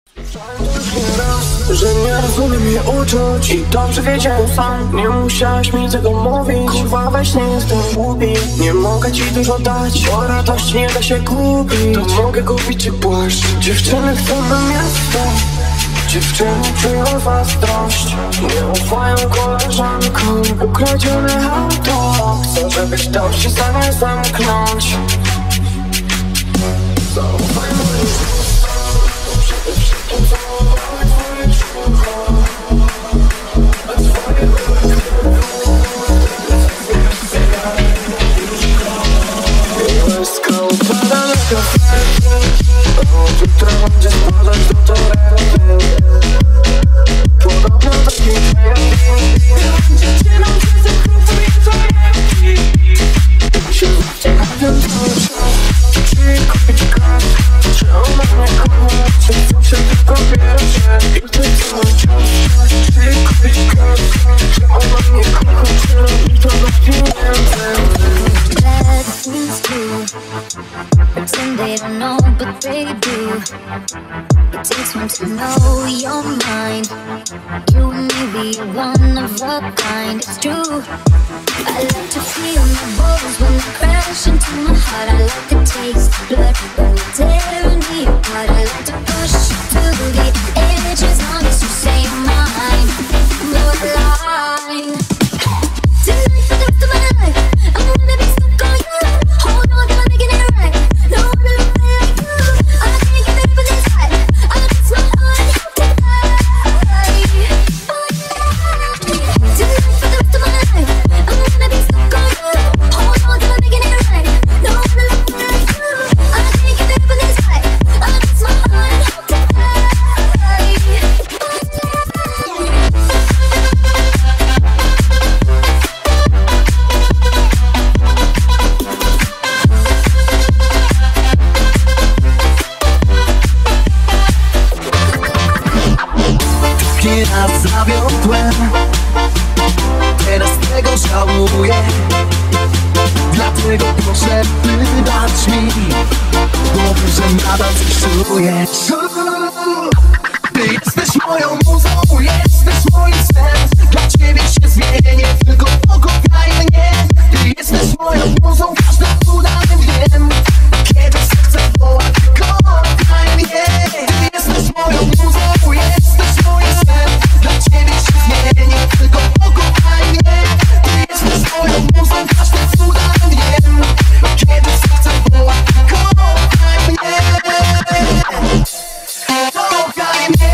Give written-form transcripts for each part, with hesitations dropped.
Że nie rozumiem jej uczuć i dobrze wiedziałem sam. Nie musiałeś mi tego mówić. Kurwa, weź, nie jestem głupi. Nie mogę ci dużo dać, bo radość nie da się kupić. To mogę kupić ci płaszcz. Dziewczyny chcą na miasto, dziewczyny czują zazdrość. Nie ufają koleżankom, ukradzione auto. Chcę, żebyś dał się zamiast zamknąć. Zaufaj moim słowom, przede wszystkim całować twoje czółko. A twoje łezka upada na kafe. Od jutra będzie spadać do toalety. Podobno taki dziewczyną się zakrupuje toalety. Się wciągam cały czas. Czy kupić gaz? Czy ona mnie kocha? Czy chcą się tylko bierze? I to cały czas. Czy kupić gaz? Czy ona mnie kocha? Czy robi to na pieniądze? Bad things do. Pretend they don't know, but they do. It takes one to know your mind. You may be one of a kind. It's true. I like to feel my bones when they crash into my heart. I like the taste of blood when you're tearing me apart. I like to push you to the edge as long as you say mine. Borderline. Tonight for the rest of my life, I'm gonna be stuck on you. Hold on till I'm making it right. No one will love me like you. I can't get rid of this life. I just want on you tonight. Tonight for the rest of my life, I'm gonna be stuck on you. Hold on till I'm making it right. No one will love me like you. I can't get rid of this life. I just want on you tonight. Drugi raz zawiodłem, teraz tego żałuję. Dlatego proszę wybacz mi, bo wiem, że nadal coś czujesz. Ty jesteś moją muzą, jesteś moim snem. Dla ciebie się zmienię, tylko pokochaj mnie. Ty jesteś moją muzą, każda udany wiem. Kiedy serce woła, tylko kochaj mnie. Ty jesteś moją muzą, jesteś moim snem. Dla ciebie się zmienię, tylko pokochaj mnie. Ty jesteś moją muzą, każda udany wiem. Kiedy serce woła, tylko kochaj mnie. Kochaj mnie.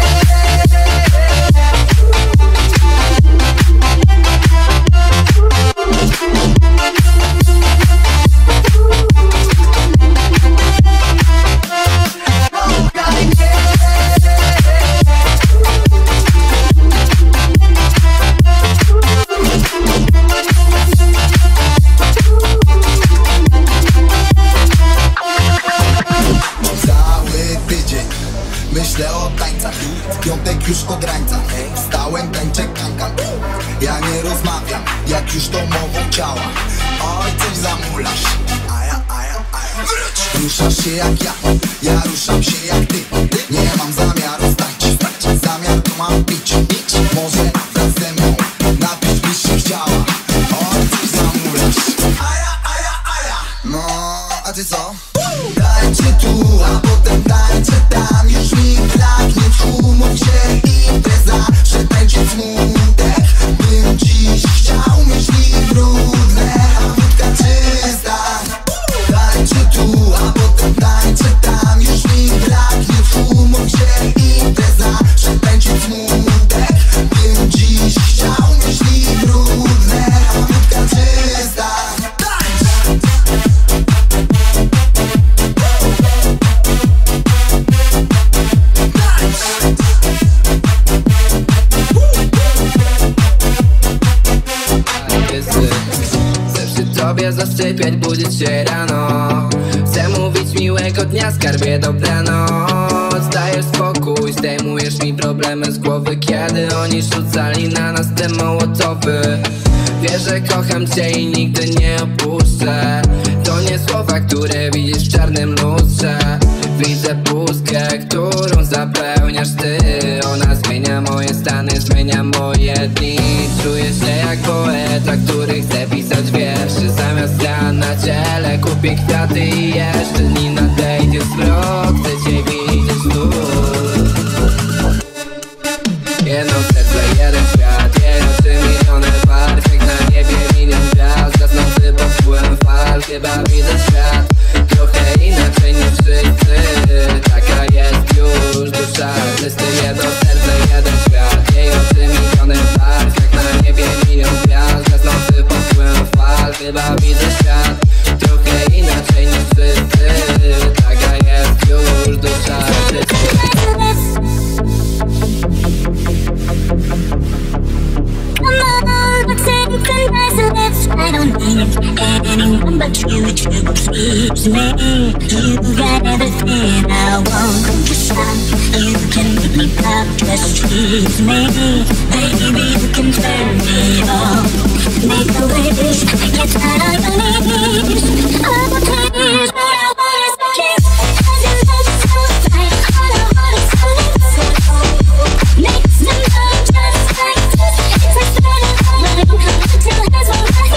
Myślę o tańcach, piątek już od rańca. Wstałem, tańczę kankan. Ja nie rozmawiam, jak już to mową ciała. Oj, coś zamulasz. Wróć. Ruszasz się jak ja ruszam się jak ty. Nie mam zamiaru stańczyć, zamiar to mam pić. Może wraz ze mną napić byś się chciała. Oj, coś zamulasz. No, a ty co? Tańczę tu, a potem tańczę tam. Już mi braknie tchu, mów się impreza. Przetańczyć smutek, bym dziś chciał myśli brudne, a wódka czysta. Tańczę tu, a potem tańczę tam. Już mi braknie tchu, mów się impreza. Przetańczyć smutek, bym dziś chciał myśli brudne, a wódka czysta. Tobie zasypiać, budzić się rano. Chcę mówić miłego dnia, skarbie dobranoc. Dajesz spokój, zdejmujesz mi problemy z głowy, kiedy oni rzucali na nas te mołotowy. Wiesz, że kocham cię i nigdy nie opuszczę. To nie słowa, które widzisz w czarnym lustrze. Widzę pustkę, którą zapełniasz ty. Ona zmienia moje stany, zmienia moje dni. Czuję się jak poeta, który chce pisać wierszy. Zamiast ja na ciele kupię kwiaty i jeszcze nim nadejdzie zmrok, chcę cię widzieć tu. Jedno serce, jeden świat, jej oczy miliony barw. Jak na niebie milion gwiazd, gasnący pod wpływem fal. Chyba widzę świat trochę inaczej niż wszyscy. Taka jest już dusza artysty. Jedno serce, jeden świat, jej oczy miliony barw. Jak na niebie milion gwiazd, gasnący pod wpływem fal. Chyba widzę świat trochę inaczej niż wszyscy. Taka jest już dusza artysty. I don't need anyone but you to please me. You got everything I want. Just stop. You can make me pop, just tease me. Baby, you can turn me on. Make a wish, get down on your knees. Oh, please, what I want is the kiss. Cause your love is so fine. All I want is to listen. Make some love just like this. It's like spinning all my life. Until there's one right.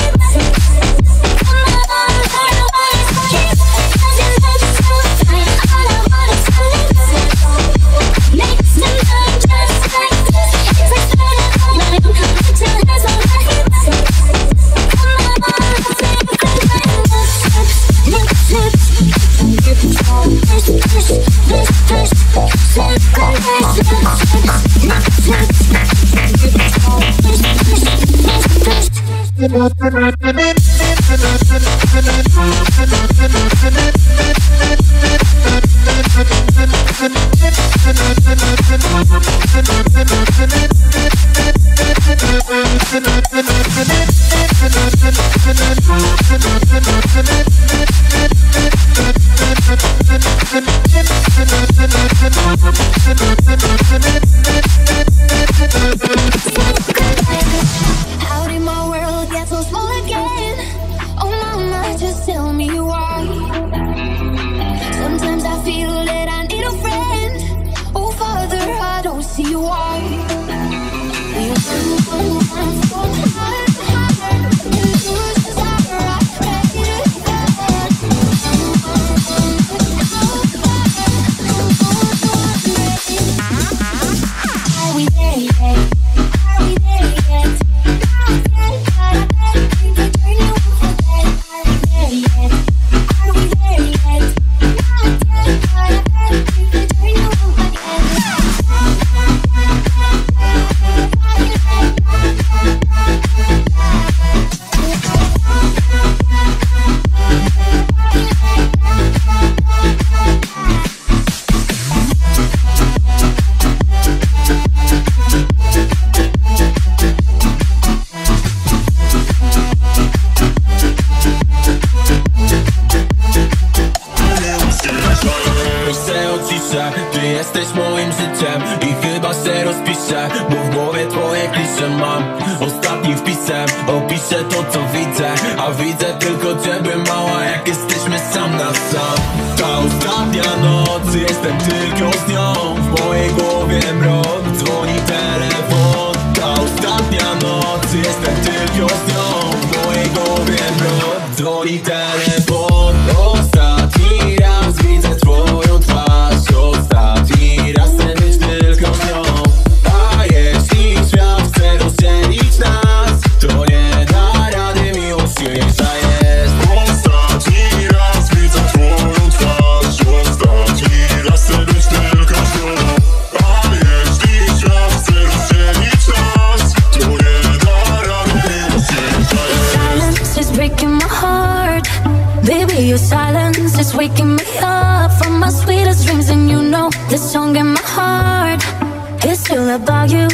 How did my world get so small again? Oh mama, just tell me why. Sometimes I feel that I need a friend. Oh father, I don't see why. Are we there yet? Are we there yet? Ty jesteś moim życiem i chyba się rozpiszę, bo w głowie twoje klisze mam. Ostatnim wpisem opiszę to co widzę, a widzę tylko ciebie mała, jak jesteśmy sam na sam. Ta ostatnia noc, jestem tylko z nią. W mojej głowie mrok, dzwoni telefon. Ta ostatnia noc, jestem tylko z nią. W mojej głowie mrok, dzwoni telefon. Ostatni raz widzę twoją twarz. Ostatni raz chcę być tylko z nią. A jeśli świat chce rozdzielić nas, to nie da rady, miłość silniejsza jest. Ostatni raz widzę twoją twarz. Ostatni raz chcę być tylko z nią. A jeśli świat chce rozdzielić nas, to nie da rady, miłość silniejsza jest. Silence is breaking my heart. Baby, your silence is waking me up from my sweetest dreams. And you know this song in my heart is still about you,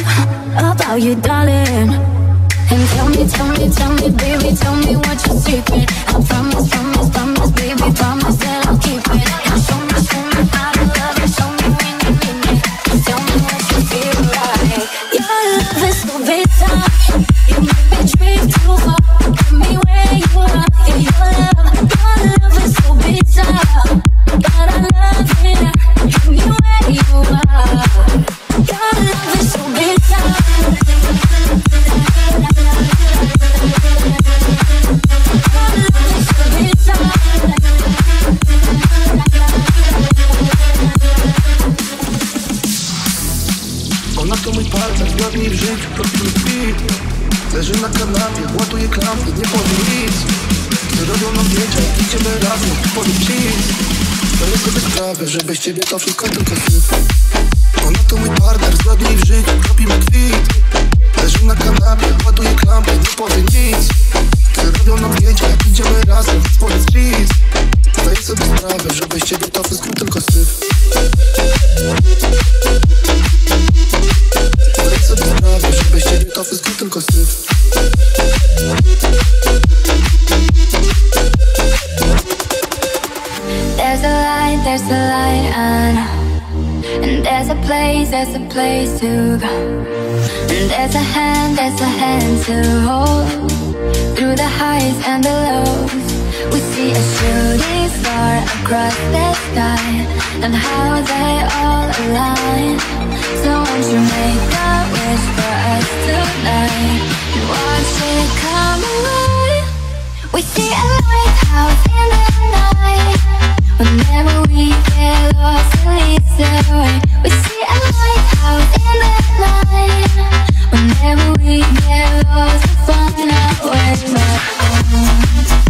darling. And tell me, baby, tell me what's your secret. I promise, baby, promise that I'll keep it. And show me how to love and show me when you need me. Tell me what you feel like. Your love is so bitter, you make me dream too far. Give me where you are, yeah, your love is so bitter, but I love it. Ona to mój partner, zgodni w życiu, robimy kwit. Leży na kanapie, ładuje klampy, nie powie nic. Gdy robią nam zdjęcia, idziemy razem, powie cheese. Zdaję sobie sprawę, że bez ciebie to wszystko tylko syf. Ona to mój partner, zgodni w życiu, robimy kwit. Leży na kanapie, ładuje klampy, nie powie nic. Gdy robią nam zdjęcia, idziemy razem, powie cheese. Zdaję sobie sprawę, że bez ciebie to wszystko tylko syf. Zdaję sobie sprawę, że bez ciebie to wszystko tylko syf. There's a light on. And there's a place to go. And there's a hand to hold. Through the highs and the lows, we see a shooting star across the sky. And how they all align. So won't you make a wish for us tonight and watch it come alive. We see a lighthouse in the night. Whenever we get lost, it leads the way. We see a lighthouse in the night. Whenever we get lost, we find our way back home.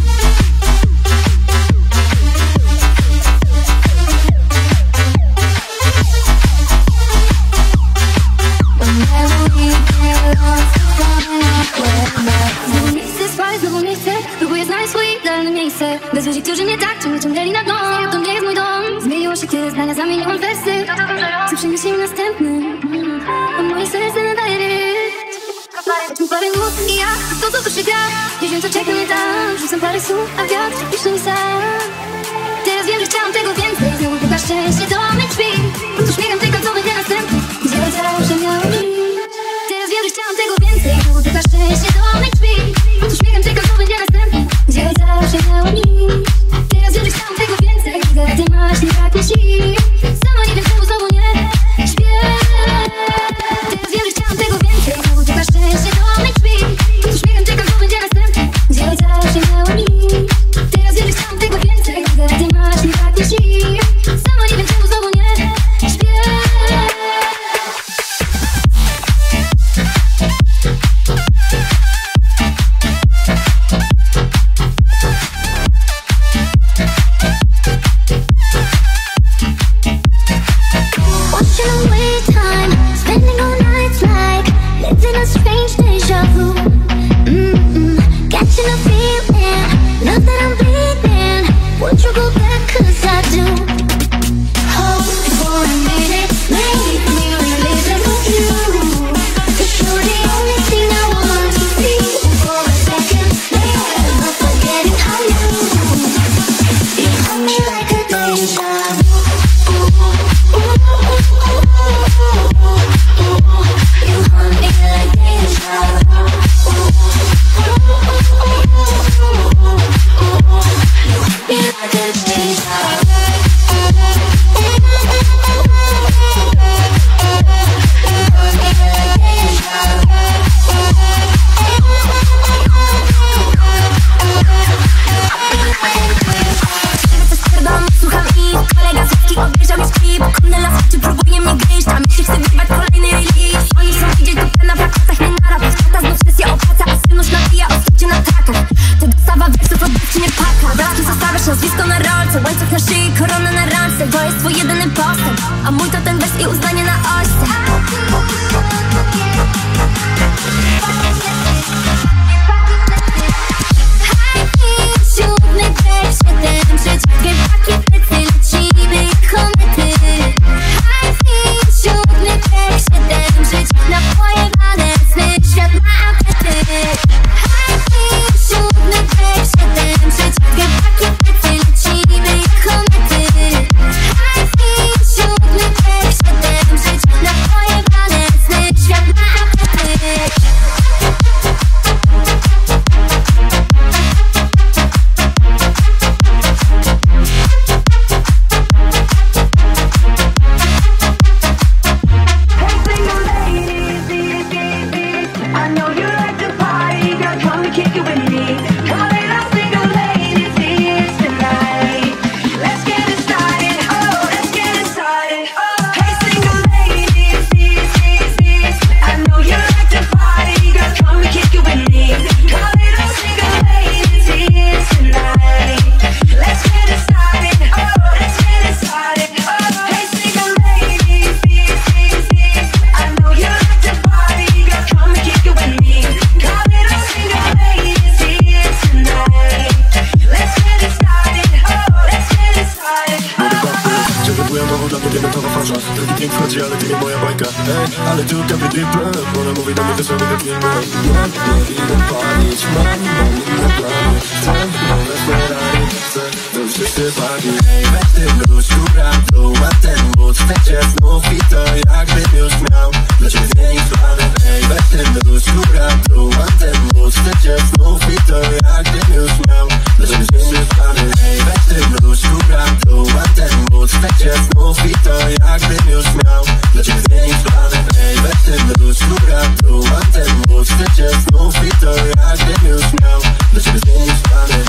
Whenever we get lost, we find our way back home. Znowu miejsce, próbuję znaleźć swoje idealne miejsce. Bez ludzi, którzy mnie tak ciągnęli na dno. To nie jest mój dom. Zmieniło się, kiedy zdania zamieniłam wersy. Co przyniesie mi następny? A moje serce nadaje rytm. Choć mi parę nut i ja, to co tu się gra. Nie wiem, co czeka mnie tam. Rzucam parę słów, a wiatr pisze mi sam. Teraz wiem, że chciałam tego więcej. Znowu puka szczęście do mych drzwi. Uśmiecham tylko, co będzie następny. Gdzie zawsze miało być. Teraz wiem, że chciałam tego więcej. Znowu puka szczęście do mych drzwi. Uśmiecham tylko, co będzie następny. Gdzie zawsze miało być. Teraz wiem, że chciałam tego więcej. Gdy ty masz, nie braknie sił. Sama nie wiem, czemu znowu nie śpię. Teraz wiem, że chciałam tego więcej. Znowu puka szczęście do mych drzwi. Uśmiecham tylko, co będzie następny. Gdzie zawsze miało być. Teraz wiem, że chciałam tego więcej. Gdy ty masz, nie braknie sił. Sama nie wiem, czemu znowu nie ej, ale tu kapie triple. Ona mówi do mnie to samo jak inne. Nie idę palić, mam inne plany. Chcę nowe Ferrari, chcę to wszyscy pali. Ej, weź ty blues, szukam tu, mam ten mood. Chcecie znów i to jakbym już miał dla ciebie zmienić plany. Ej, weź ty blues, szukam tu, mam ten mood. Chcecie znów i to jakbym już miał dla ciebie zmienić plany. Ej, weź ty blues, szukam tu, mam ten mood. Chcecie znów i to jakbym już miał dla ciebie zmienić plany. Ej, weź ty blues, szukam tu, mam ten mood. Chcecie znów i to jakbym już miał dla ciebie zmienić plany.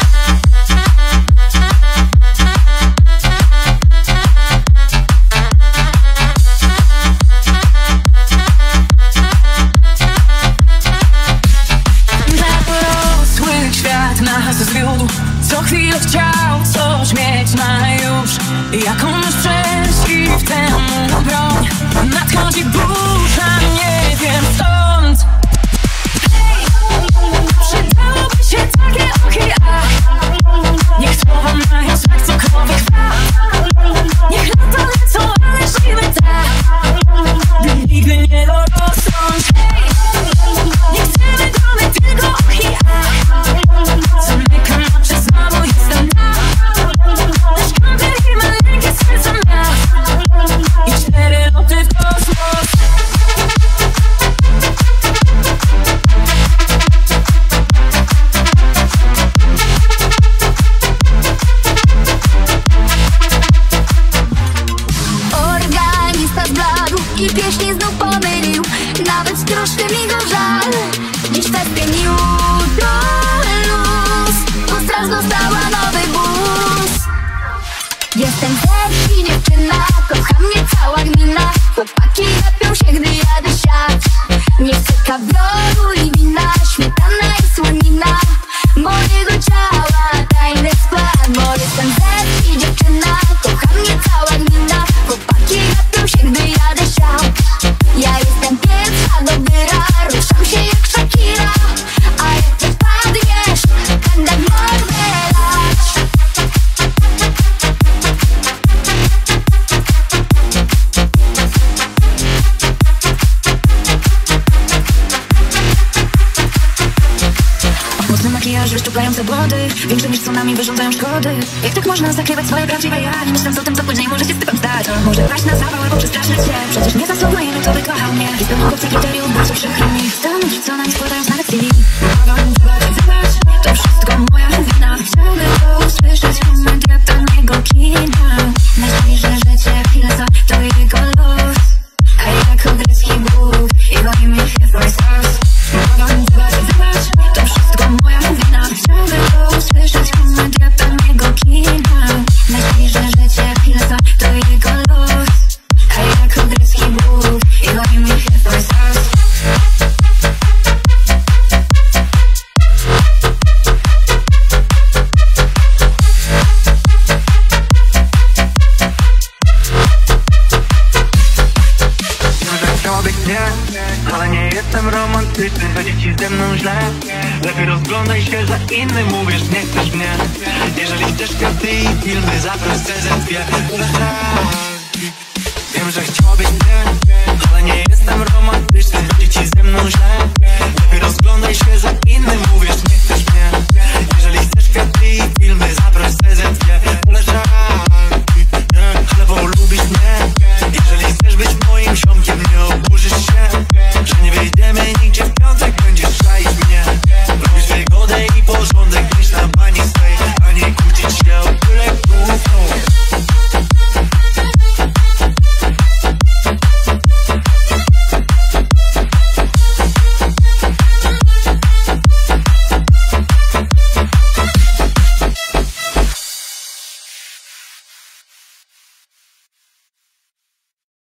Zwiódł, co chwilę chciał coś mieć na już. Jaką masz przeciw temu broń? Nadchodzi burza, nie wiem stąd. Hej, przydałoby się takie oki, niech słowa mają smak cokolwiek wad. Niech lata lecą, ale żyjmy tak, by nigdy nie dorosnąć. Hej, nie chcemy domy, tylko oki, zamykam oczy, znowu jestem na nasz kamper i maleńkie serce miast i 4 loty w kosmos. Organista zbladł i pieśni znów pomylił. Nawet troszkę mi go żal. Dziś festyn, jutro luz, bo straż dostała nowy bus. Jestem sexy dziewczyna, kocha mnie cała gmina. Chłopaki lepią się, gdy jadę siać. Nie chcę kaworu i wina, śmietana i słonina mojego ciała, tajny skład. Bo jestem sexy dziewczyna, kocha mnie cała gmina. Chłopaki lepią się, gdy jadę siać. Ja jestem pierwsza do wyra, ruszam się jak Shakira. A jak ty padniesz, będę w mordę lać. Mocny makijaż, wyszczuplające błody, większe niż tsunami wyrządzają szkody. Jak tak można zakrywać swoje prawdziwe ja? Nie myśląc o tym, co później może się z typem stać. Może paść na zawał albo przestraszyć się. Przecież nie zasługujemy, to by kochał mnie i spełnił chłopcy kryteriów, bardzo przykro mi. Stanąć rzucona, składając nawet CV. Mogą zobacz, to wszystko moja wina. Chciałby to usłyszeć moment jak taniego kina. Myśli, że życie Achillesa to jego los, a ja jako grecki bóg i goni mnie Hephaestus. Mogą zobacz, to wszystko moja wina. Chciałby to usłyszeć moment jak taniego kina. Myśli, że życie Achillesa to jego los, a ja jako grecki bóg i goni mnie Hephaestus. Ale nie jestem romantyczny, będzie ci ze mną źle. Lepiej rozglądaj się za innym, uwierz, nie chcesz mnie. Jeżeli chcesz kwiaty i filmy, zaproś CZP. Wiem, że chciałbyś mnie.